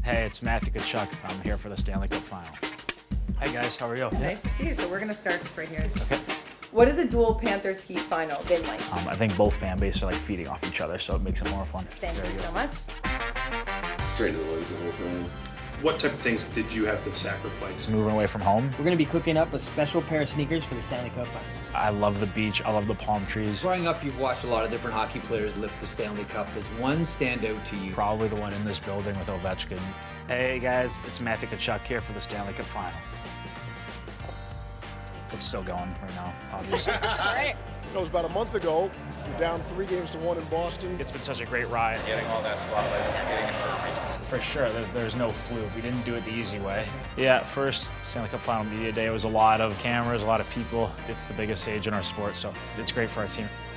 Hey, it's Matthew Tkachuk. I'm here for the Stanley Cup Final. Hi guys, how are you? Nice to see you. So we're gonna start this right here. Okay. What has a dual Panthers Heat final been like? I think both fan bases are like feeding off each other, so it makes it more fun. Thank Very you good. so much. Straight to the woods the whole thing. What type of things did you have to sacrifice? Moving away from home. We're going to be cooking up a special pair of sneakers for the Stanley Cup Finals. I love the beach. I love the palm trees. Growing up, you've watched a lot of different hockey players lift the Stanley Cup. Does one stand out to you? Probably the one in this building with Ovechkin. Hey guys, it's Matthew Tkachuk here for the Stanley Cup Final. It's still going right now, obviously. It was about a month ago. We're down 3-1 in Boston. It's been such a great ride. Getting all that spotlight, getting it for a reason. For sure, there's no fluke. We didn't do it the easy way. Yeah, first Stanley Cup Final Media Day, it was a lot of cameras, a lot of people. It's the biggest stage in our sport, so it's great for our team.